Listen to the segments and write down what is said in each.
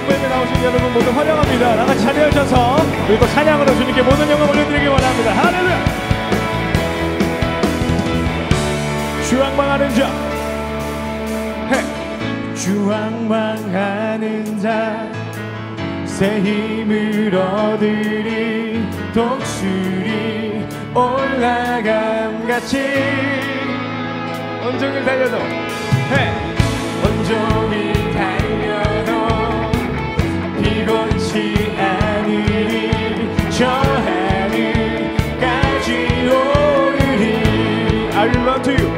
광부에게 나오신 여러분 모두 환영합니다. 나같이 자리하셔서 그리고 찬양으로 주님께 모든 영광 올려드리기 원합니다. 할렐루야. 주왕망하는 자, 주왕망하는 자, 새 힘을 얻으리 독수리 올라감같이 온종일 달려도 온종일 달려도 피곤치 않으리 저 하늘까지 오르리. I will run to you.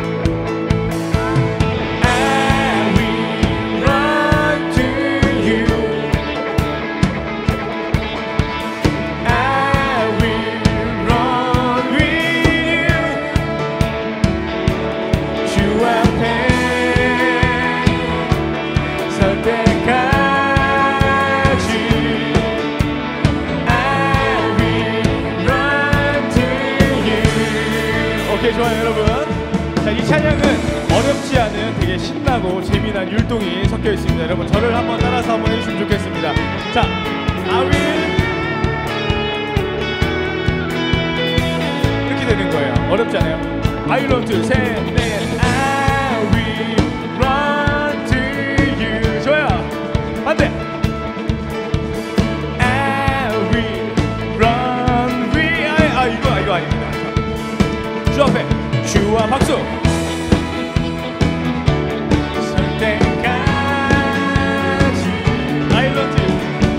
좋아요 여러분. 자, 이 찬양은 어렵지 않은 되게 신나고 재미난 율동이 섞여 있습니다. 여러분 저를 한번 따라서 한번 해주시면 좋겠습니다. 자, I will 이렇게 되는 거예요. 어렵지 않아요? I will run to you. 셋, 넷. I will run to you. 좋아요. 반대. I will run 이거 아닙니다. 주 앞에 주와 박수. 설 때까지 I love you.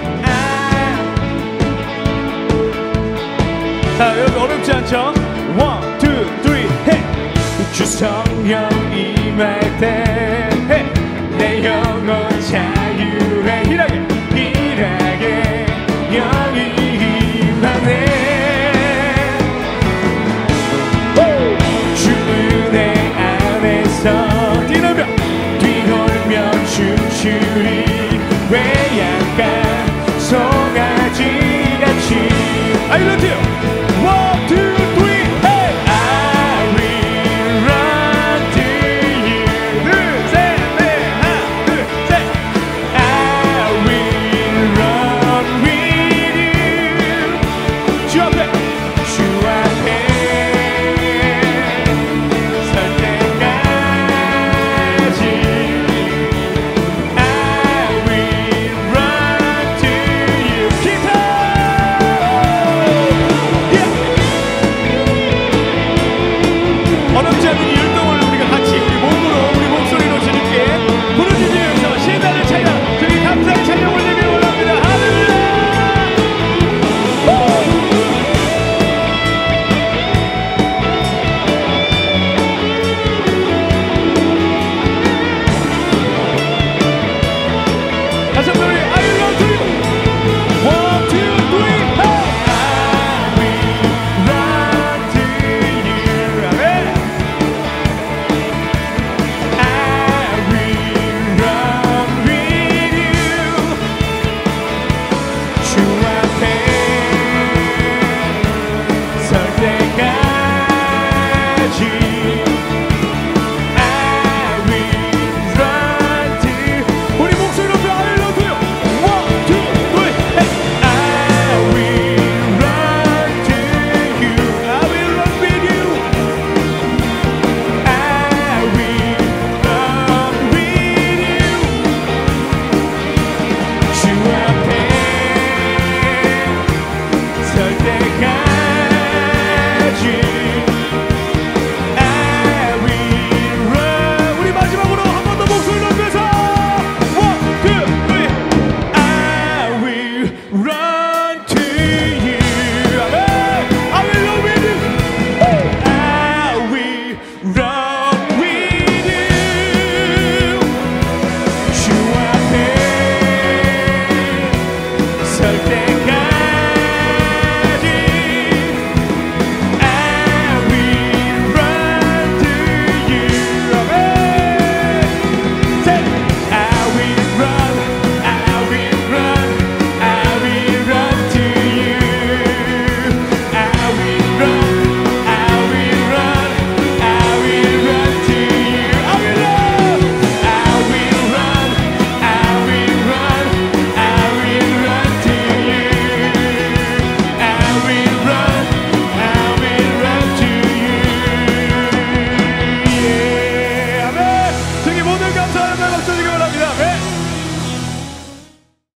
자 여러분 어렵지 않죠? 1, 2, 3 hey! 주 성령 임할 때 hey! 내 영혼 자유해 일하게 영이 임하네. 뒤돌며 춤추리